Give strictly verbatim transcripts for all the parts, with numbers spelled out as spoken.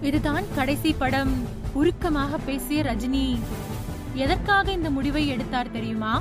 இதுதான் கடைசி படம். உருக்கமாக பேசிய ரஜினி. எதற்காக இந்த முடிவை எடுத்தார் தெரியுமா?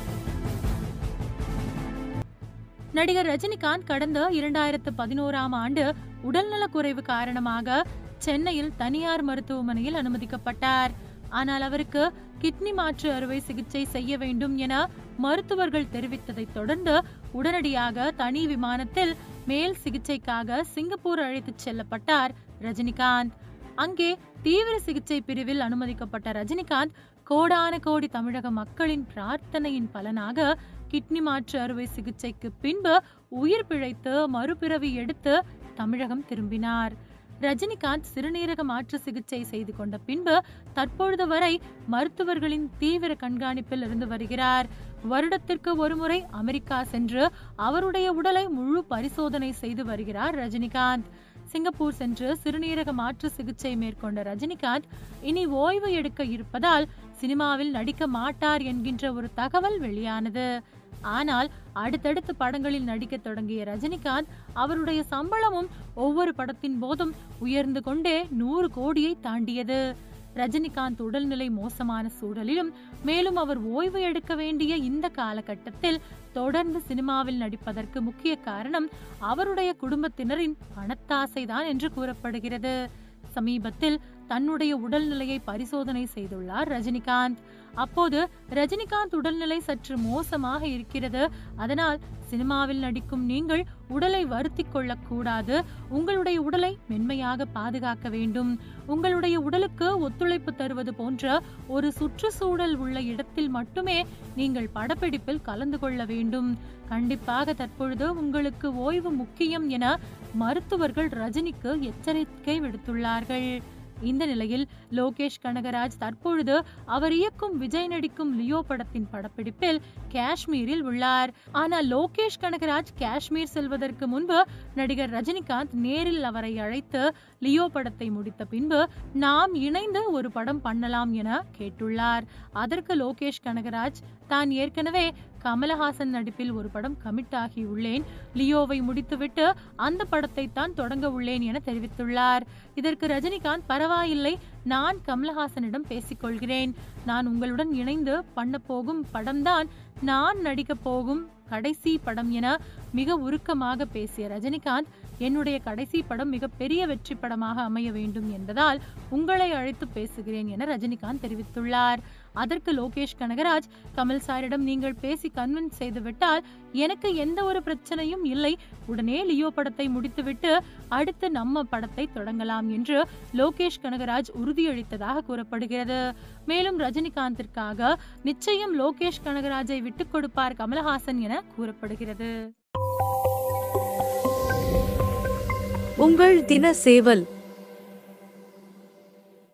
நடிகர் ரஜினிகாந்த் கடந்த இரண்டாயிரத்து பதினோராம் ஆண்டு உடல்நலக் குறைவு காரணமாக சென்னையில் தனியார் மருத்துவமனையில் அனுமதிக்கப்பட்டார். ஆனால் அவருக்கு கிட்னி மாற்று அறுவை சிகிச்சை செய்ய வேண்டும் என மருத்துவர்கள் தெரிவித்ததை தொடர்ந்து உடனடியாக தனி விமானத்தில் மேல் சிகிச்சைக்காக சிங்கப்பூர் அழைத்துச் செல்லப்பட்டார் ரஜினிகாந்த். அங்கே தீவிர சிகிச்சை பிரிவில் அனுமதிக்கப்பட்ட ரஜினிகாந்த் கோடான கோடி தமிழக மக்களின் பிரார்த்தனையின் பலனாக கிட்னி மாற்று அறுவை சிகிச்சைக்கு பின்பு உயிர் பிழைத்து மறுபிறவி எடுத்து தமிழகம் திரும்பினார். ரஜினிகாந்த் சிறுநீரக மாற்று சிகிச்சை செய்து கொண்ட பின்பு தற்பொழுது வரை மருத்துவர்களின் தீவிர கண்காணிப்பில் இருந்து வருகிறார். வருடத்திற்கு ஒருமுறை அமெரிக்கா சென்று அவருடைய உடலை முழு பரிசோதனை செய்து வருகிறார் ரஜினிகாந்த். சிங்கப்பூர் சென்று சிறுநீரக மாற்று சிகிச்சை மேற்கொண்ட ரஜினிகாந்த் இனி ஓய்வு எடுக்க இருப்பதால் சினிமாவில் நடிக்க மாட்டார் என்கின்ற ஒரு தகவல் வெளியானது. ஆனால் அடுத்தடுத்து படங்களில் நடிக்க தொடங்கிய ரஜினிகாந்த் அவருடைய சம்பளமும் ஒவ்வொரு படத்தின் போதும் உயர்ந்து கொண்டே நூறு கோடியை தாண்டியது. ரஜினிகாந்த் உடல்நிலை மோசமான சூழலிலும் மேலும் அவர் ஓய்வு எடுக்க வேண்டிய இந்த காலகட்டத்தில் தொடர்ந்து சினிமாவில் நடிப்பதற்கு முக்கிய காரணம் அவருடைய குடும்பத்தினரின் பணத்தாசைதான் என்று கூறப்படுகிறது. சமீபத்தில் தன்னுடைய உடல்நிலையை பரிசோதனை செய்துள்ளார் ரஜினிகாந்த். அப்போது ரஜினிகாந்த் உடல்நிலை சற்று மோசமாக இருக்கிறது, அதனால் சினிமாவில் நடிக்கும் நீங்கள் உடலை வருத்திக் கொள்ளக்கூடாது, உங்களுடைய உடலை மென்மையாக பாதுகாக்க வேண்டும், உங்களுடைய உடலுக்கு ஒத்துழைப்பு தருவது போன்ற ஒரு சுற்றுச்சூழல் உள்ள இடத்தில் மட்டுமே நீங்கள் படப்பிடிப்பில் கலந்து கொள்ள வேண்டும், கண்டிப்பாக தற்பொழுது உங்களுக்கு ஓய்வு முக்கியம் என மருத்துவர்கள் ரஜினிக்கு எச்சரிக்கை விடுத்துள்ளார்கள். இந்த நிலையில் லோகேஷ் கனகராஜ் தற்பொழுது அவர் இயக்கும் விஜய் நடிக்கும் லியோ படத்தின் படப்பிடிப்பில் காஷ்மீரில் உள்ளார். ஆனால் லோகேஷ் கனகராஜ் காஷ்மீர் செல்வதற்கு முன்பு நடிகர் ரஜினிகாந்த் நேரில் அவரை அழைத்து லியோ படத்தை முடித்த பின்பு நாம் இணைந்து ஒரு படம் பண்ணலாம் என கேட்டுள்ளார். அதற்கு லோகேஷ் கனகராஜ் தான் ஏற்கனவே கமலஹாசன் நடிப்பில் ஒரு படம் கமிட் ஆகி உள்ளேன், லியோவை முடித்துவிட்டு அந்த படத்தை தான் தொடங்க உள்ளேன் என தெரிவித்துள்ளார். இதற்கு ரஜினிகாந்த் பரவாயில்லை, நான் கமலஹாசனிடம் பேசிக்கொள்கிறேன், நான் உங்களுடன் இணைந்து பண்ண போகும் படம்தான் நான் நடிக்க போகும் கடைசி படம் என மிக உருக்கமாக பேசிய ரஜினிகாந்த், என்னுடைய கடைசி படம் மிக பெரிய வெற்றி படமாக அமைய வேண்டும் என்பதால் உங்களை அழைத்து பேசுகிறேன் என ரஜினிகாந்த் தெரிவித்துள்ளார். அதற்கு லோகேஷ் கனகராஜ், கமல் சாரிடம் நீங்கள் பேசி கன்வின்ஸ் செய்துவிட்டால் எனக்கு எந்த ஒரு பிரச்சனையும் இல்லை, உடனே லியோ படத்தை முடித்துவிட்டு அடுத்து நம்ம படத்தை தொடங்கலாம் என்று லோகேஷ் கனகராஜ் உறுதியளித்ததாக கூறப்படுகிறது. மேலும் ரஜினிகாந்திற்காக நிச்சயம் லோகேஷ் கனகராஜை விட்டுக் கொடுப்பார் கமலஹாசன் என கூறப்படுகிறது. உங்கள் தின சேவல்.